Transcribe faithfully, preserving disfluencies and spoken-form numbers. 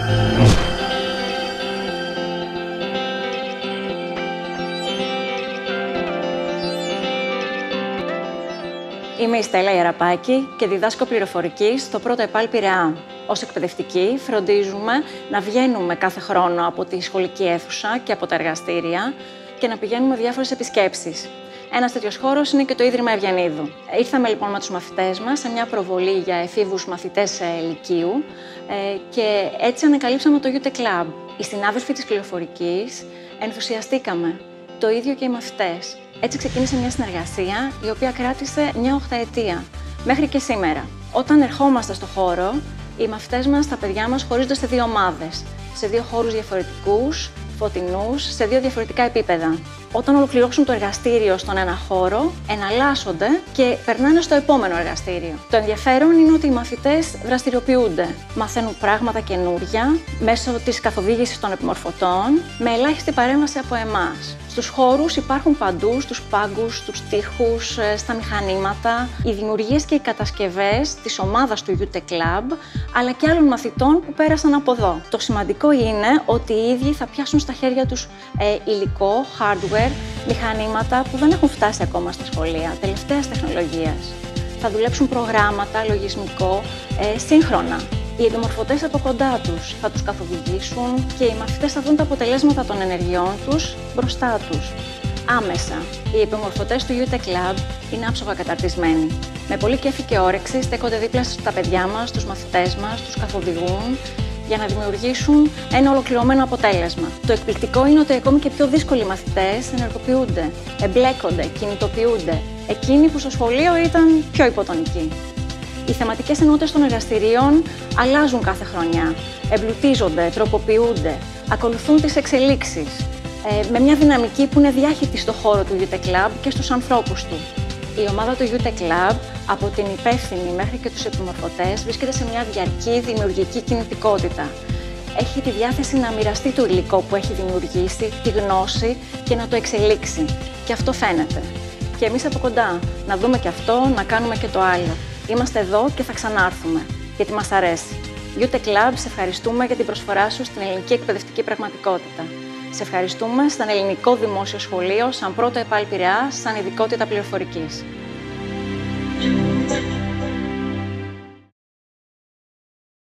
Είμαι η Στέλλα Ιεραπάκη και διδάσκω πληροφορική στο πρώτο ΕΠΑΛ Πειραιά. Ως εκπαιδευτικοί φροντίζουμε να βγαίνουμε κάθε χρόνο από τη σχολική αίθουσα και από τα εργαστήρια και να πηγαίνουμε διάφορες επισκέψεις. Ένας τέτοιος χώρος είναι και το Ίδρυμα Ευγενίδου. Ήρθαμε λοιπόν με τους μαθητές μας σε μια προβολή για εφήβους μαθητές λυκείου και έτσι ανακαλύψαμε το Youth Club. Οι συνάδελφοι της πληροφορικής ενθουσιαστήκαμε. Το ίδιο και οι μαθητές. Έτσι ξεκίνησε μια συνεργασία η οποία κράτησε μια οχταετία, μέχρι και σήμερα. Όταν ερχόμαστε στο χώρο, οι μαθητές μας, τα παιδιά μας, χωρίζονται σε δύο ομάδες, σε δύο χώρους διαφορετικούς, φωτεινούς, σε δύο διαφορετικά επίπεδα. Όταν ολοκληρώσουν το εργαστήριο στον ένα χώρο, εναλλάσσονται και περνάνε στο επόμενο εργαστήριο. Το ενδιαφέρον είναι ότι οι μαθητές δραστηριοποιούνται. Μαθαίνουν πράγματα καινούρια μέσω της καθοδήγησης των επιμορφωτών, με ελάχιστη παρέμβαση από εμάς. Στους χώρους υπάρχουν παντού, στους πάγκους, στους τοίχους, στα μηχανήματα, οι δημιουργίες και οι κατασκευές της ομάδας του Youth Club, αλλά και άλλων μαθητών που πέρασαν από εδώ. Το σημαντικό είναι ότι οι ίδιοι θα πιάσουν στα χέρια τους ε, υλικό, hardware, μηχανήματα που δεν έχουν φτάσει ακόμα στα σχολεία, τελευταίας τεχνολογίας. Θα δουλέψουν προγράμματα, λογισμικό, ε, σύγχρονα. Οι επιμορφωτές από κοντά τους θα τους καθοδηγήσουν και οι μαθητές θα δουν τα αποτελέσματα των ενεργειών τους μπροστά τους. Άμεσα, οι επιμορφωτές του Youth Club είναι άψογα καταρτισμένοι. Με πολύ κέφι και όρεξη στέκονται δίπλα στα παιδιά μας, τους μαθητές μας, τους καθοδηγούν για να δημιουργήσουν ένα ολοκληρωμένο αποτέλεσμα. Το εκπληκτικό είναι ότι ακόμη και πιο δύσκολοι μαθητές ενεργοποιούνται, εμπλέκονται, κινητοποιούνται. Εκείνοι που στο σχολείο ήταν πιο υποτονικοί. Οι θεματικές ενότητες των εργαστηρίων αλλάζουν κάθε χρονιά, εμπλουτίζονται, τροποποιούνται, ακολουθούν τις εξελίξεις, ε, με μια δυναμική που είναι διάχυτη στο χώρο του Youth Club και στους ανθρώπους του. Η ομάδα του Youth Club, από την υπεύθυνη μέχρι και τους επιμορφωτές, βρίσκεται σε μια διαρκή δημιουργική κινητικότητα. Έχει τη διάθεση να μοιραστεί το υλικό που έχει δημιουργήσει, τη γνώση και να το εξελίξει. Και αυτό φαίνεται. Και εμείς από κοντά, να δούμε και αυτό, να κάνουμε και το άλλο. Είμαστε εδώ και θα ξανάρθουμε, γιατί μας αρέσει. Youth Club, σε ευχαριστούμε για την προσφορά σου στην ελληνική εκπαιδευτική πραγματικότητα. Σε ευχαριστούμε σαν ελληνικό δημόσιο σχολείο, σαν πρώτο ΕΠΑΛ Πειραιά, σαν ειδικότητα πληροφορικής.